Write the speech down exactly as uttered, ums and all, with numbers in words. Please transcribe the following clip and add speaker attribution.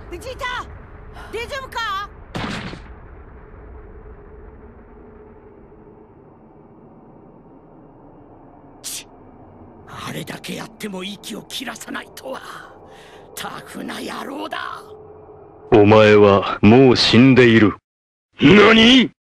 Speaker 1: ベジータ、大丈夫か？
Speaker 2: ちあれだけやっても息を切らさないとは。タフな野郎だ。
Speaker 3: お前はもう死んでいる。何？